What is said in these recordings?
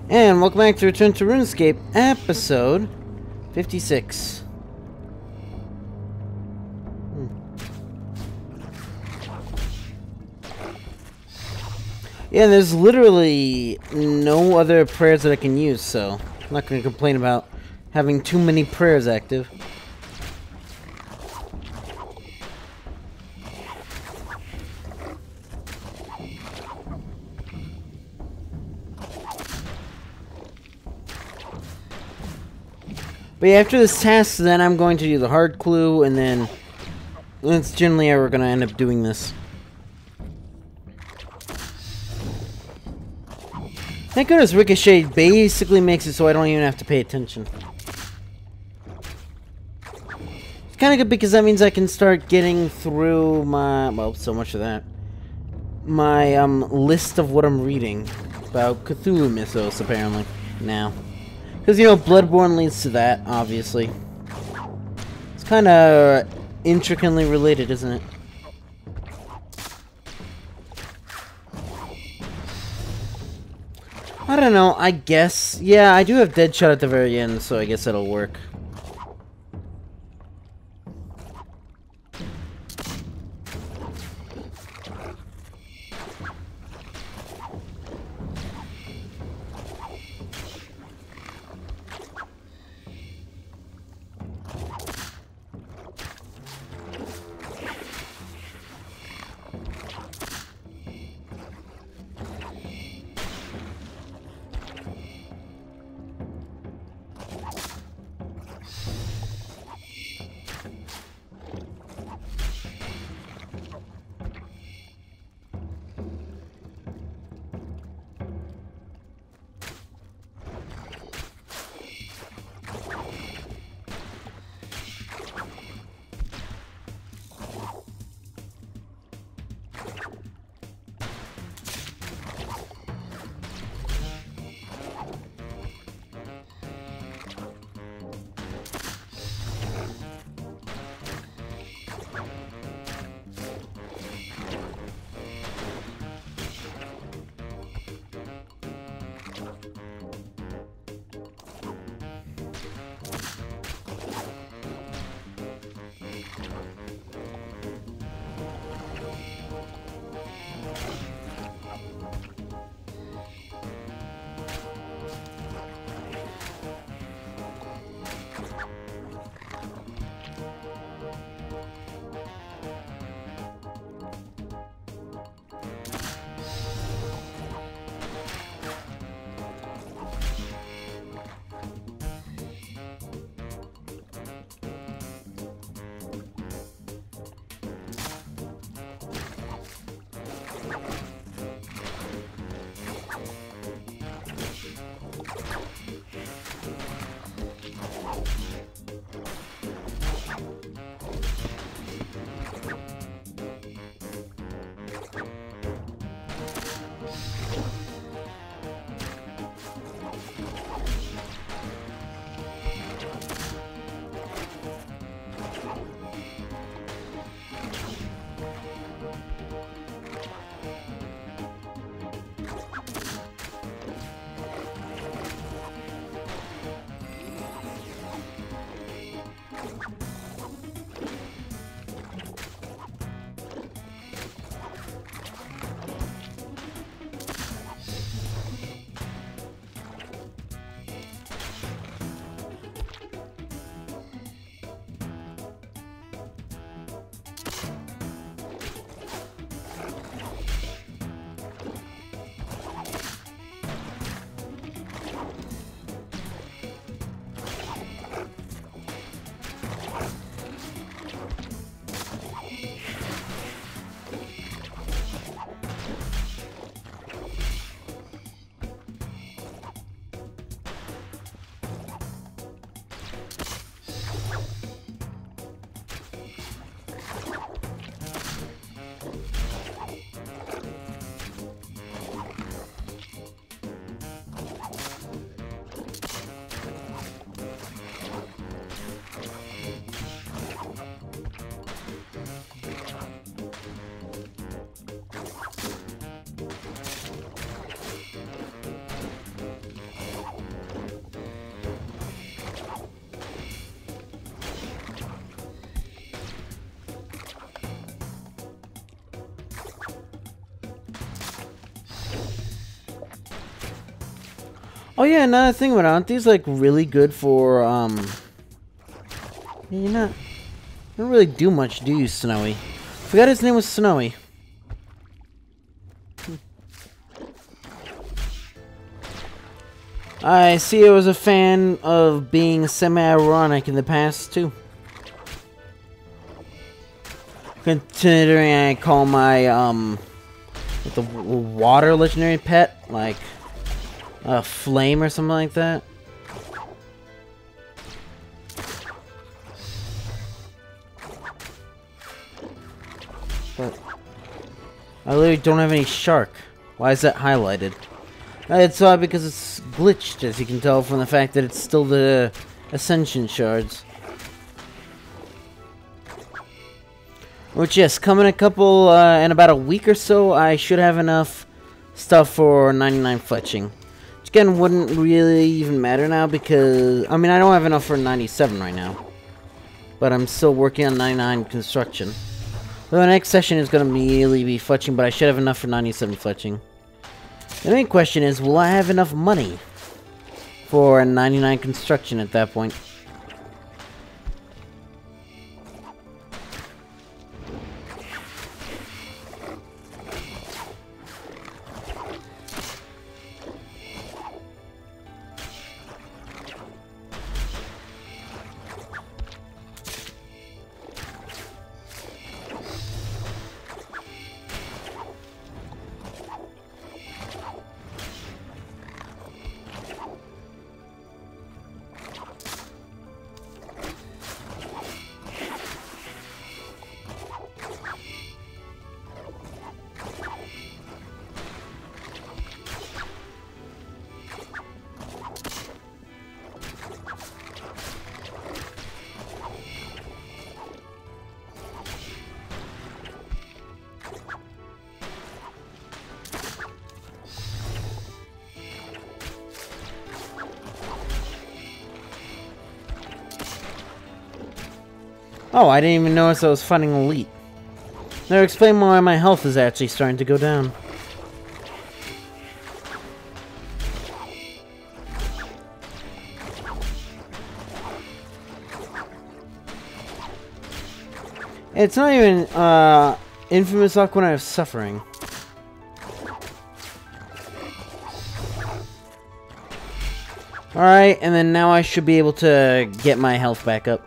And welcome back to Return to Runescape, episode 56. Yeah, there's literally no other prayers that I can use, so I'm not going to complain about having too many prayers active. But yeah, after this task, then I'm going to do the hard clue, and then that's generally how we're going to end up doing this. Thank goodness Ricochet basically makes it so I don't even have to pay attention. It's kind of good because that means I can start getting through my, well, so much of that. My list of what I'm reading about Cthulhu mythos, apparently, now. Because, you know, Bloodborne leads to that, obviously. It's kind of intricately related, isn't it? I don't know, I guess. Yeah, I do have Deadshot at the very end, so I guess that'll work. Oh yeah, another thing about it, aren't these like really good for yeah, you're not. You don't really do much, do you, Snowy? Forgot his name was Snowy. I see I was a fan of being semi-ironic in the past, too. Considering I call my, the water legendary pet, like, a flame or something like that. But I literally don't have any shark. Why is that highlighted? It's because it's glitched, as you can tell from the fact that it's still the Ascension shards. Which, yes, coming in about a week or so, I should have enough stuff for 99 fletching. Which, again, wouldn't really even matter now because, I mean, I don't have enough for 97 right now. But I'm still working on 99 construction. The next session is going to immediately be fletching, but I should have enough for 97 fletching. The main question is, will I have enough money for 99 construction at that point? Oh, I didn't even notice I was fighting Elite. Now explain why my health is actually starting to go down. It's not even, Infamous Aqua of Suffering. Alright, and then now I should be able to get my health back up.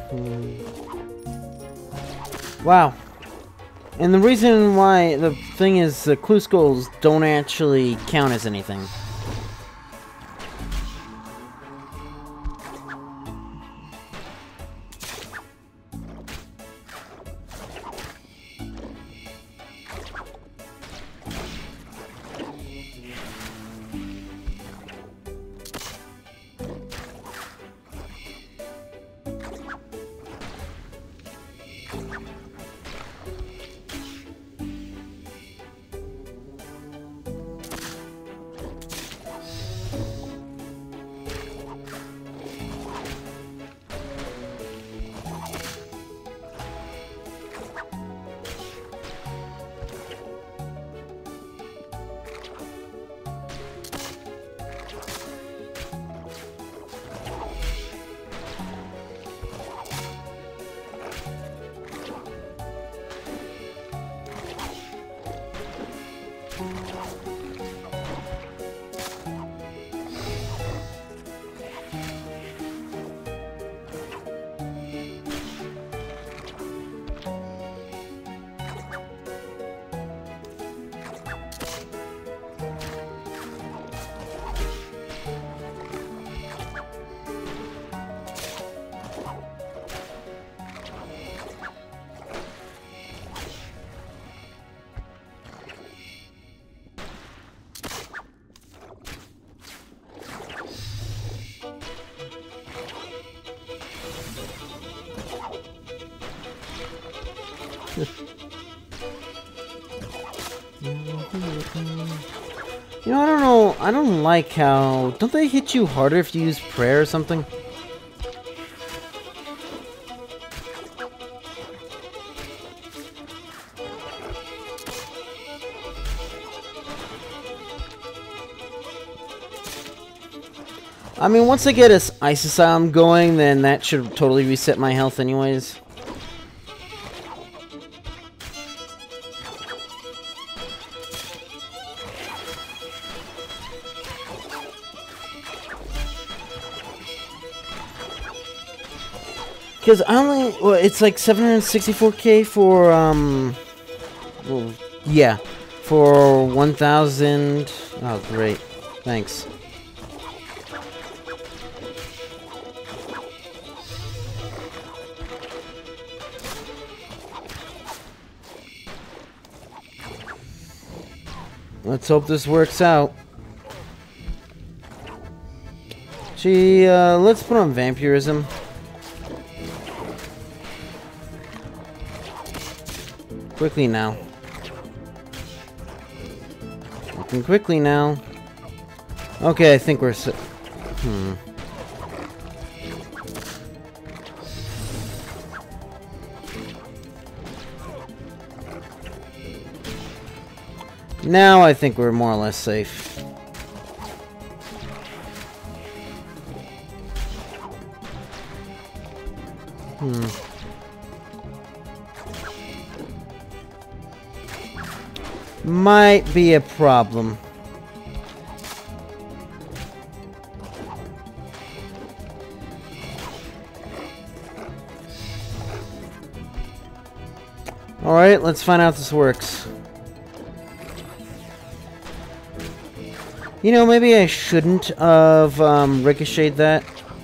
Wow. And the reason why, the thing is, the clue skulls don't actually count as anything. You know, I don't know. I don't like how... Don't they hit you harder if you use prayer or something? I mean, once I get this Ice Asylum going, then that should totally reset my health anyways. Because I only... Well, it's like 764k for, well, yeah. For 1,000... Oh, great. Thanks. Let's hope this works out. Gee, let's put on Vampirism. Quickly now. Looking quickly now. Okay, I think we're Now I think we're more or less safe. Might be a problem. Alright, let's find out if this works. You know, maybe I shouldn't have ricocheted that.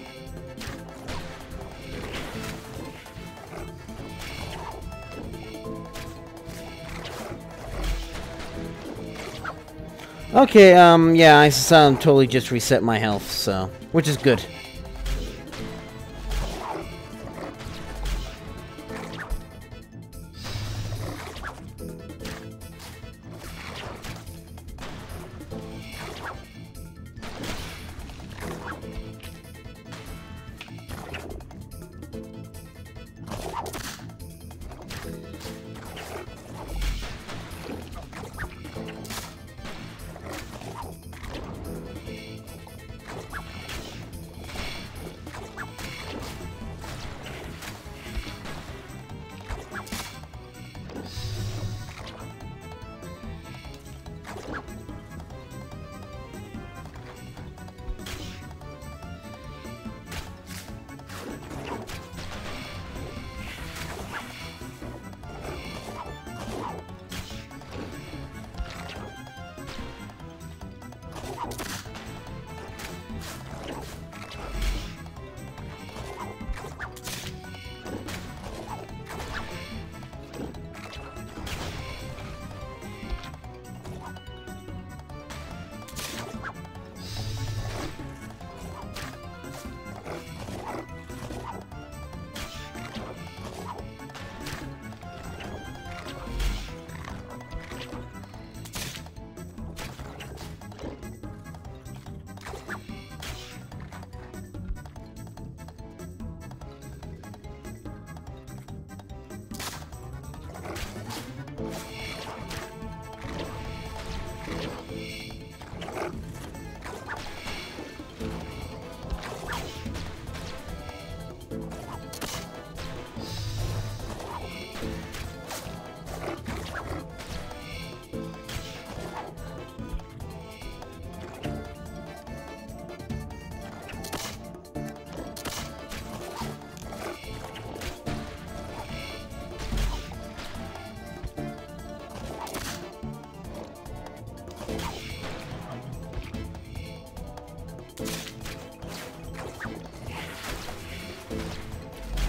Okay, yeah, Ice Asylum totally just reset my health, so... Which is good.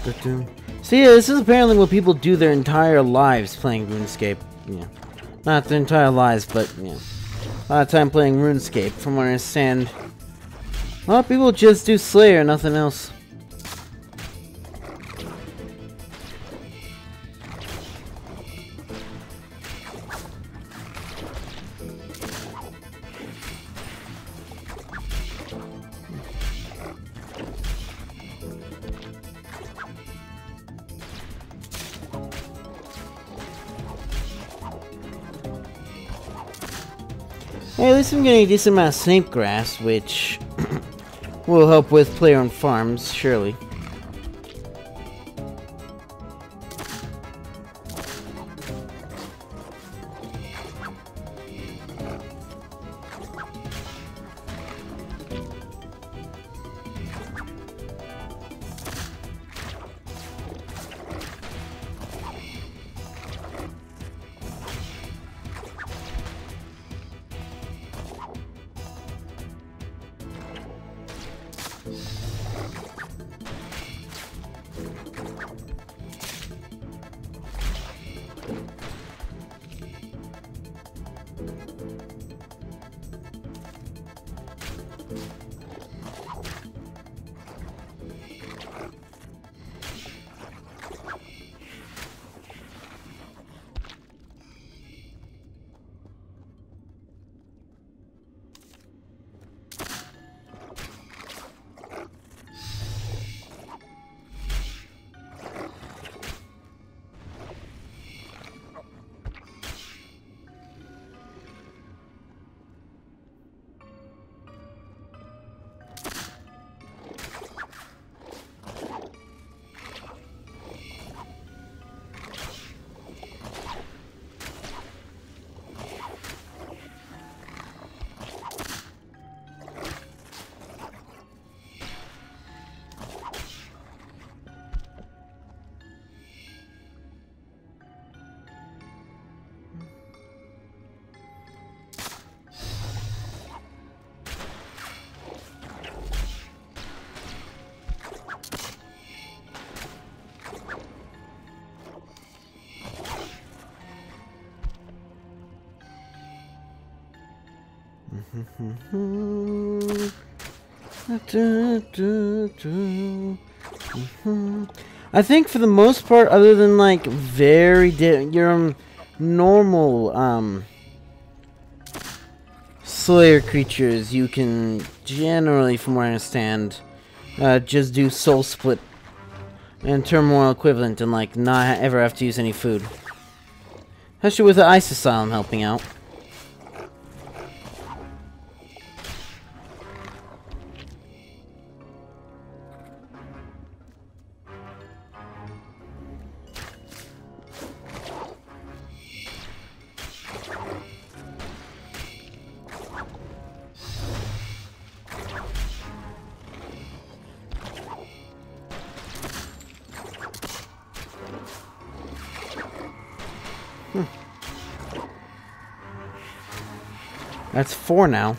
So yeah, this is apparently what people do their entire lives playing RuneScape. Yeah. Not their entire lives, but, yeah. A lot of time playing RuneScape, from what I understand. A lot of people just do Slayer, nothing else. Hey, at least I'm getting a decent amount of snake grass, which will help with player-owned farms, surely. I think for the most part, other than like your normal Slayer creatures, you can generally, from what I understand, just do Soul Split and Turmoil equivalent and like not ever have to use any food. Especially with the Ice Asylum helping out. That's 4 now.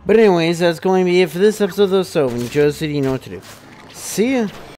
But anyways, that's going to be it for this episode of The Stove. Enjoy the city, you know what to do. See ya!